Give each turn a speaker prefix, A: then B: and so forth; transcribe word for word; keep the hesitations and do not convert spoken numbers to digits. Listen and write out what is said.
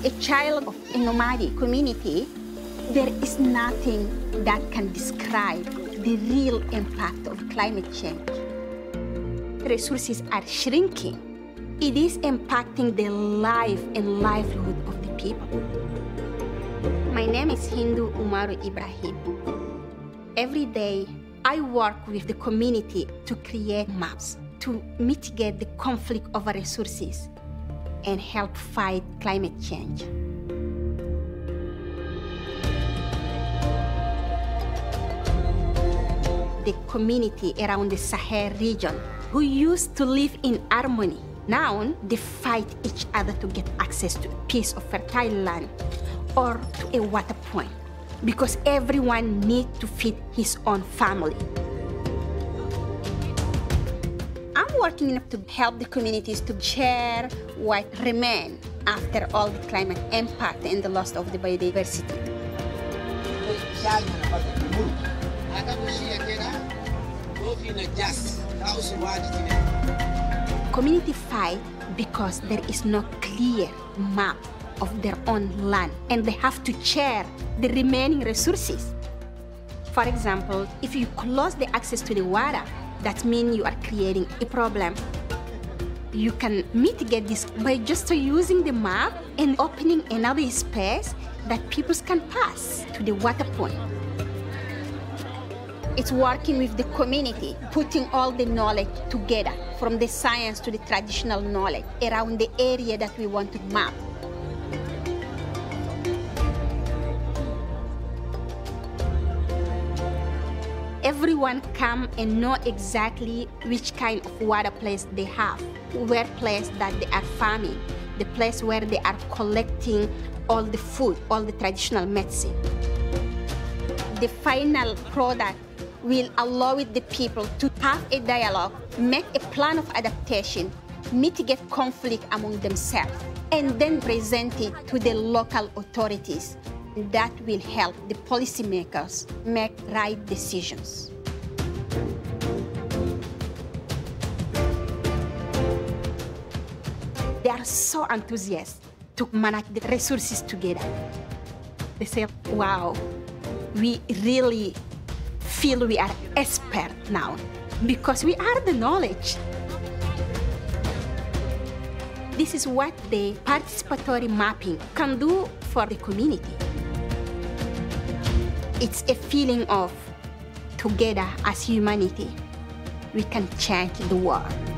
A: a child of a nomadic community, there is nothing that can describe the real impact of climate change. Resources are shrinking. It is impacting the life and livelihood of the people. My name is Hindou Oumarou Ibrahim. Every day, I work with the community to create maps to mitigate the conflict over resources and help fight climate change. The community around the Sahel region who used to live in harmony, now they fight each other to get access to a piece of fertile land or to a water point, because everyone needs to feed his own family. I'm working enough to help the communities to share what remains after all the climate impact and the loss of the biodiversity. Community fight because there is no clear map of their own land, and they have to share the remaining resources. For example, if you close the access to the water, that means you are creating a problem. You can mitigate this by just using the map and opening another space that people can pass to the water point. It's working with the community, putting all the knowledge together, from the science to the traditional knowledge, around the area that we want to map. Everyone come and know exactly which kind of water place they have, where place that they are farming, the place where they are collecting all the food, all the traditional medicine. The final product will allow the people to have a dialogue, make a plan of adaptation, mitigate conflict among themselves, and then present it to the local authorities. That will help the policymakers make right decisions. They are so enthusiastic to manage the resources together. They say, wow, we really feel we are experts now because we are the knowledge. This is what the participatory mapping can do for the community. It's a feeling of together as humanity, we can change the world.